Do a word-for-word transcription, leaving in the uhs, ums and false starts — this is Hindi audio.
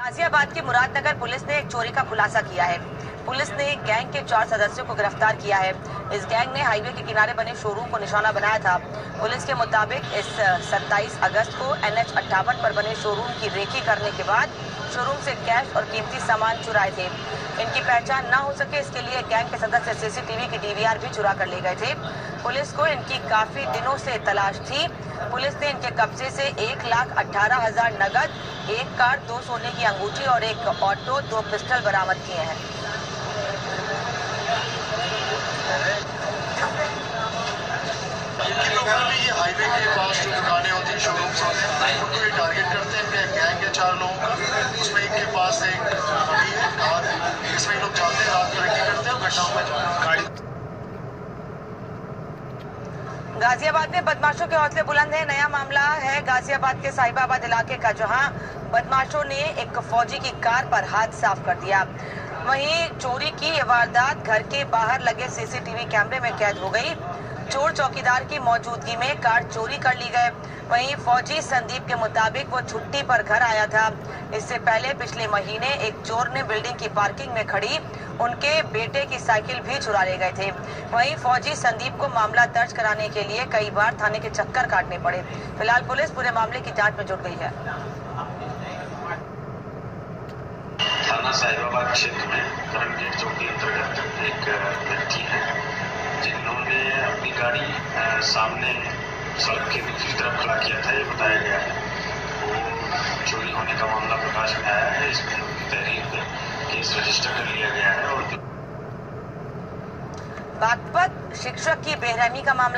गाजियाबाद की मुरादनगर पुलिस ने एक चोरी का खुलासा किया है। पुलिस ने गैंग के चार सदस्यों को गिरफ्तार किया है। इस गैंग ने हाईवे के किनारे बने शोरूम को निशाना बनाया था। पुलिस के मुताबिक इस सत्ताईस अगस्त को एन एच अट्ठावन पर बने शोरूम की रेकी करने के बाद शोरूम से कैश और कीमती सामान चुराए थे। इनकी पहचान न हो सके इसके लिए गैंग के सदस्य सी सी टी वी की डी वी आर भी चुरा कर ले गए थे। पुलिस को इनकी काफी दिनों से तलाश थी। पुलिस ने इनके कब्जे से एक लाख अठारह हजार नगद, एक कार, दो सोने की अंगूठी और एक ऑटो, दो पिस्टल बरामद किए हैं। ये हाईवे के पास जो दुकानें होती हैं, शोरूम्स होते हैं, उनको ये टारगेट करते हैं। गैंग के चार लोगों का, उसमें इनके पास एक गाड़ी है, कार है, इसमें लोग जाते हैं, रात को रेकी करते हैं और घटनाओं में जाते हैं। गाजियाबाद में बदमाशों के हौसले बुलंद हैं। नया मामला है गाजियाबाद के साहिबाबाद इलाके का, जहां बदमाशों ने एक फौजी की कार पर हाथ साफ कर दिया। वहीं चोरी की ये वारदात घर के बाहर लगे सी सी टी वी कैमरे में कैद हो गई। चोर चौकीदार की मौजूदगी में कार चोरी कर ली गए। वहीं फौजी संदीप के मुताबिक वो छुट्टी पर घर आया था। इससे पहले पिछले महीने एक चोर ने बिल्डिंग की पार्किंग में खड़ी उनके बेटे की साइकिल भी चुरा ले गए थे। वहीं फौजी संदीप को मामला दर्ज कराने के लिए कई बार थाने के चक्कर काटने पड़े। फिलहाल पुलिस पूरे मामले की जांच में जुट गई है। थाना साहिबाबाद क्षेत्र में करन गेट चौक के अंतर्गत एक व्यक्ति है जिन्होंने अपनी गाड़ी आ, सामने सड़क के दूसरी तरफ खड़ा किया था, ये बताया गया है। वो चोरी होने का मामला प्रकाश में आया है। इसमें उनकी तहरीर पे केस रजिस्टर कर लिया गया है। और बागपत शिक्षक की बेरहमी का मामला